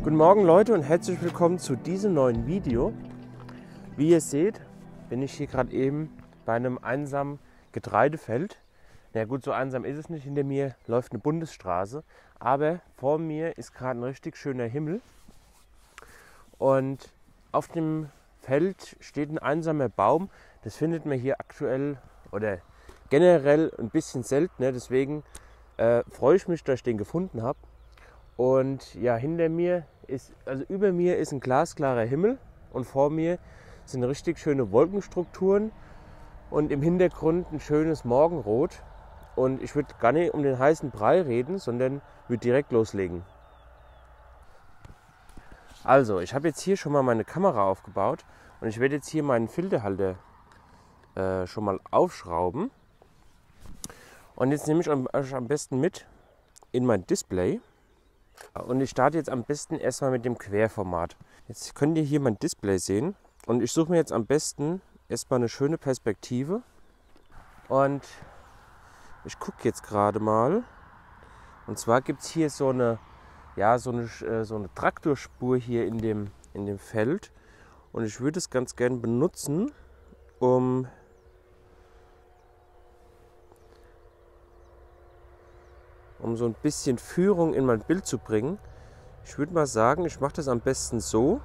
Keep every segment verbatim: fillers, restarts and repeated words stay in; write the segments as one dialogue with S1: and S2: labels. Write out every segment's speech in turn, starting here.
S1: Guten Morgen Leute und herzlich willkommen zu diesem neuen Video. Wie ihr seht, bin ich hier gerade eben bei einem einsamen Getreidefeld. Na gut, so einsam ist es nicht, hinter mir läuft eine Bundesstraße, aber vor mir ist gerade ein richtig schöner Himmel. Und auf dem Feld steht ein einsamer Baum. Das findet man hier aktuell oder generell ein bisschen seltener, deswegen äh, freue ich mich, dass ich den gefunden habe. Und ja, hinter mir ist, also über mir ist ein glasklarer Himmel und vor mir sind richtig schöne Wolkenstrukturen und im Hintergrund ein schönes Morgenrot. Und ich würde gar nicht um den heißen Brei reden, sondern würde direkt loslegen. Also, ich habe jetzt hier schon mal meine Kamera aufgebaut und ich werde jetzt hier meinen Filterhalter äh, schon mal aufschrauben. Und jetzt nehme ich euch am besten mit in mein Display. Und ich starte jetzt am besten erstmal mit dem Querformat. Jetzt könnt ihr hier mein Display sehen. Und ich suche mir jetzt am besten erstmal eine schöne Perspektive. Und ich gucke jetzt gerade mal. Und zwar gibt es hier so eine, ja, so eine, so eine Traktorspur hier in dem, in dem Feld. Und ich würde es ganz gern benutzen, um um so ein bisschen Führung in mein Bild zu bringen. Ich würde mal sagen, ich mache das am besten so.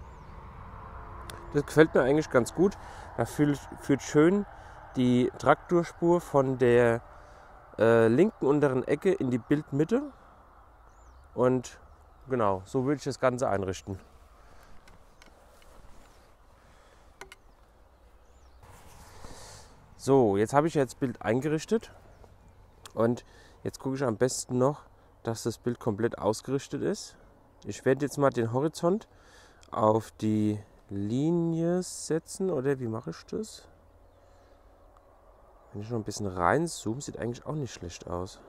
S1: Das gefällt mir eigentlich ganz gut. Da führt, führt schön die Traktorspur von der äh, linken unteren Ecke in die Bildmitte. Und genau, so würde ich das Ganze einrichten. So, jetzt habe ich jetzt das Bild eingerichtet. Und jetzt gucke ich am besten noch, dass das Bild komplett ausgerichtet ist. Ich werde jetzt mal den Horizont auf die Linie setzen, oder wie mache ich das? Wenn ich noch ein bisschen reinzoome, sieht eigentlich auch nicht schlecht aus.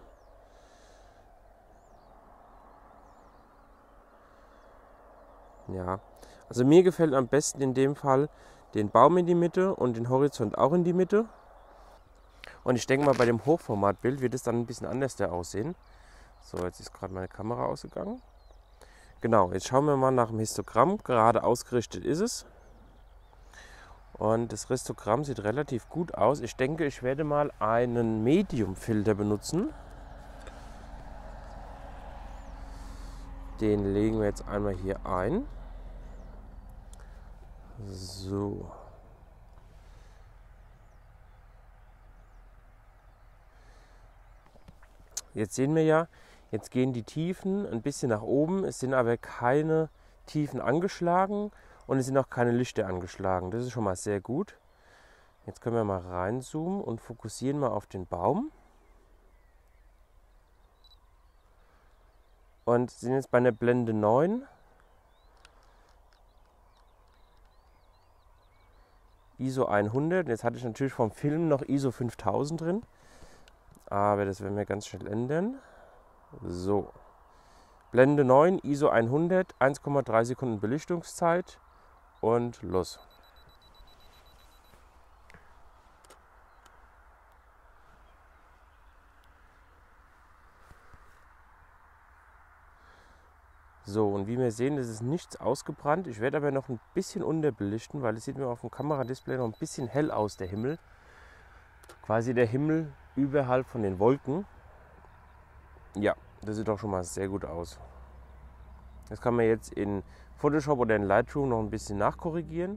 S1: Ja, also mir gefällt am besten in dem Fall den Baum in die Mitte und den Horizont auch in die Mitte. Und ich denke mal, bei dem Hochformatbild wird es dann ein bisschen anders aussehen. So, jetzt ist gerade meine Kamera ausgegangen. Genau, jetzt schauen wir mal nach dem Histogramm. Gerade ausgerichtet ist es. Und das Histogramm sieht relativ gut aus. Ich denke, ich werde mal einen Medium-Filter benutzen. Den legen wir jetzt einmal hier ein. So. Jetzt sehen wir ja, jetzt gehen die Tiefen ein bisschen nach oben, es sind aber keine Tiefen angeschlagen und es sind auch keine Lichter angeschlagen. Das ist schon mal sehr gut. Jetzt können wir mal reinzoomen und fokussieren mal auf den Baum. Und sind jetzt bei einer Blende neun. I S O hundert. Jetzt hatte ich natürlich vom Film noch I S O fünftausend drin. Aber das werden wir ganz schnell ändern. So. Blende neun, I S O hundert, eins Komma drei Sekunden Belichtungszeit und los. So, und wie wir sehen, es ist nichts ausgebrannt. Ich werde aber noch ein bisschen unterbelichten, weil es sieht mir auf dem Kameradisplay noch ein bisschen hell aus, der Himmel. Quasi der Himmel überhalb von den Wolken. Ja, das sieht doch schon mal sehr gut aus. Das kann man jetzt in Photoshop oder in Lightroom noch ein bisschen nachkorrigieren.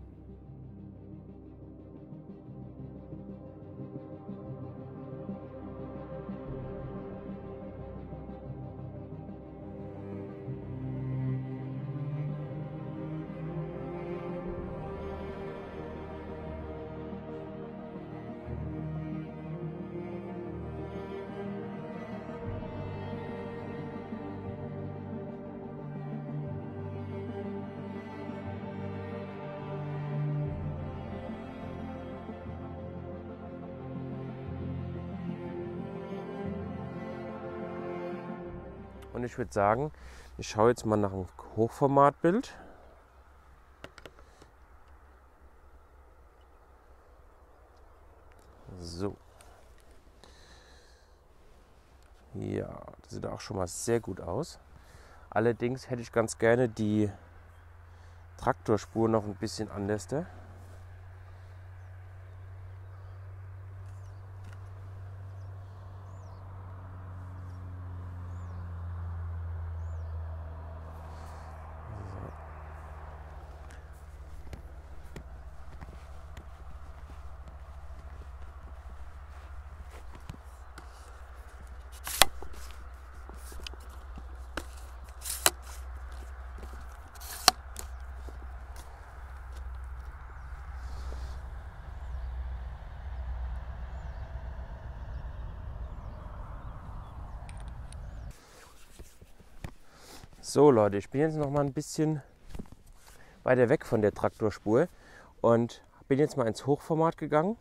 S1: Und ich würde sagen, ich schaue jetzt mal nach einem Hochformatbild. So. Ja, das sieht auch schon mal sehr gut aus. Allerdings hätte ich ganz gerne die Traktorspur noch ein bisschen anders. So Leute, ich bin jetzt noch mal ein bisschen weiter weg von der Traktorspur und bin jetzt mal ins Hochformat gegangen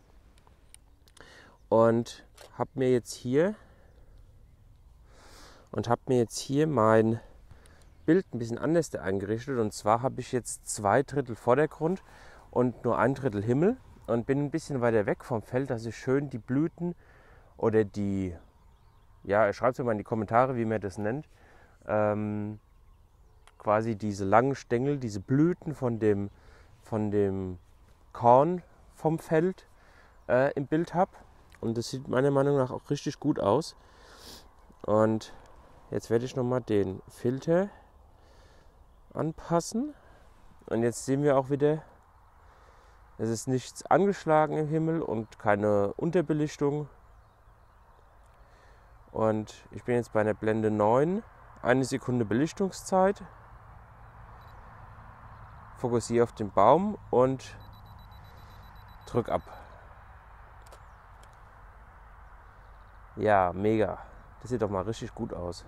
S1: und habe mir jetzt hier und habe mir jetzt hier mein Bild ein bisschen anders eingerichtet. Und zwar habe ich jetzt zwei Drittel Vordergrund und nur ein Drittel Himmel und bin ein bisschen weiter weg vom Feld, dass ich schön die Blüten oder die, ja, schreibt es mir mal in die Kommentare, wie man das nennt, ähm, quasi diese langen Stängel, diese Blüten von dem, von dem Korn vom Feld äh, im Bild habe. Und das sieht meiner Meinung nach auch richtig gut aus. Und jetzt werde ich nochmal den Filter anpassen. Und jetzt sehen wir auch wieder, es ist nichts angeschlagen im Himmel und keine Unterbelichtung. Und ich bin jetzt bei einer Blende neun, eine Sekunde Belichtungszeit. Fokussiere auf den Baum und drück ab. Ja, mega. Das sieht doch mal richtig gut aus.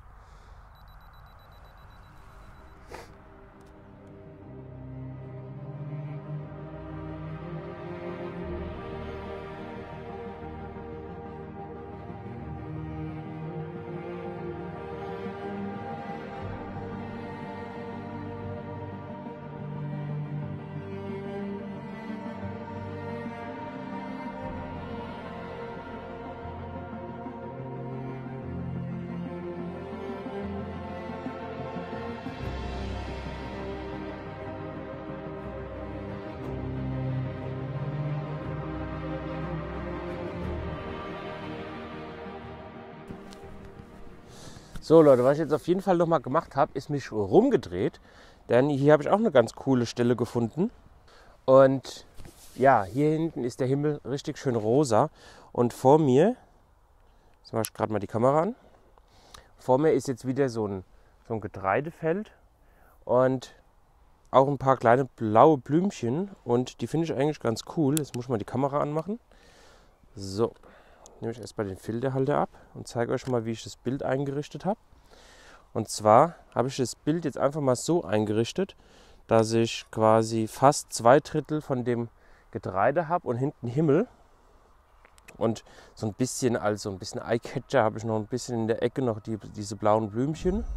S1: So Leute, was ich jetzt auf jeden Fall noch mal gemacht habe, ist mich rumgedreht, denn hier habe ich auch eine ganz coole Stelle gefunden. Und ja, hier hinten ist der Himmel richtig schön rosa und vor mir, jetzt mache ich gerade mal die Kamera an, vor mir ist jetzt wieder so ein, so ein Getreidefeld und auch ein paar kleine blaue Blümchen und die finde ich eigentlich ganz cool. Jetzt muss ich mal die Kamera anmachen. So. Nehme ich erstmal den Filterhalter ab und zeige euch mal, wie ich das Bild eingerichtet habe. Und zwar habe ich das Bild jetzt einfach mal so eingerichtet, dass ich quasi fast zwei Drittel von dem Getreide habe und hinten Himmel. Und so ein bisschen, also ein bisschen Eyecatcher, habe ich noch ein bisschen in der Ecke noch die, diese blauen Blümchen.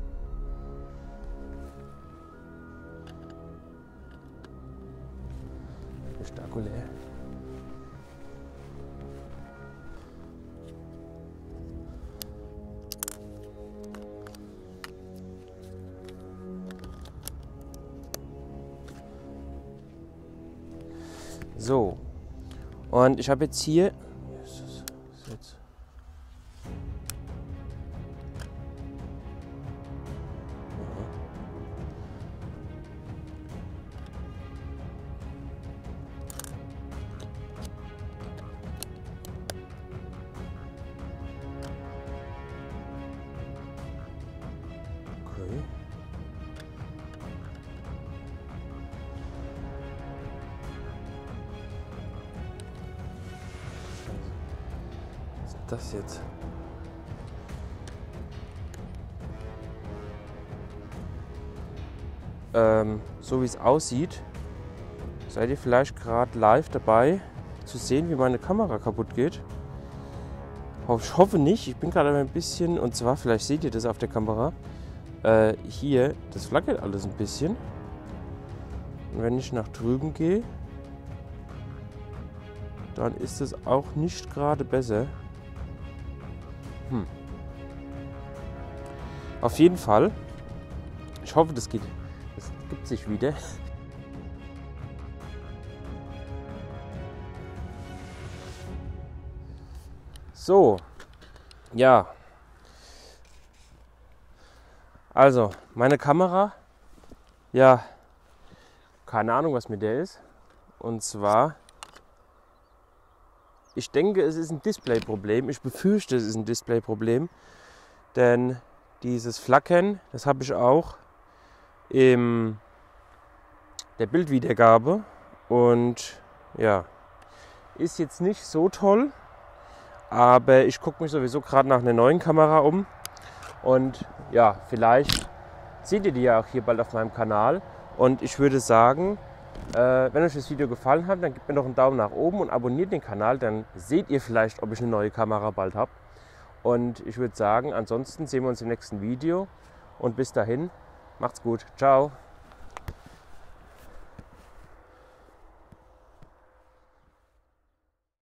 S1: Spektakulär. So, und ich habe jetzt hier, jetzt. Okay. Das jetzt. Ähm, so wie es aussieht, seid ihr vielleicht gerade live dabei zu sehen, wie meine Kamera kaputt geht. Ich hoffe nicht, ich bin gerade ein bisschen, und zwar, vielleicht seht ihr das auf der Kamera, äh, hier, das flackert alles ein bisschen. Und wenn ich nach drüben gehe, dann ist es auch nicht gerade besser. Hm. Auf jeden Fall Ich hoffe, das geht. Das gibt sich wieder. So, ja. Also, meine Kamera, ja, keine Ahnung, was mit der ist. Und zwar, ich denke, es ist ein Displayproblem. Ich befürchte, es ist ein Displayproblem. Denn dieses Flackern, das habe ich auch in der Bildwiedergabe. Und ja, ist jetzt nicht so toll. Aber ich gucke mich sowieso gerade nach einer neuen Kamera um. Und ja, vielleicht seht ihr die ja auch hier bald auf meinem Kanal. Und ich würde sagen, äh, wenn euch das Video gefallen hat, dann gebt mir doch einen Daumen nach oben und abonniert den Kanal. Dann seht ihr vielleicht, ob ich eine neue Kamera bald habe. Und ich würde sagen, ansonsten sehen wir uns im nächsten Video. Und bis dahin, macht's gut. Ciao.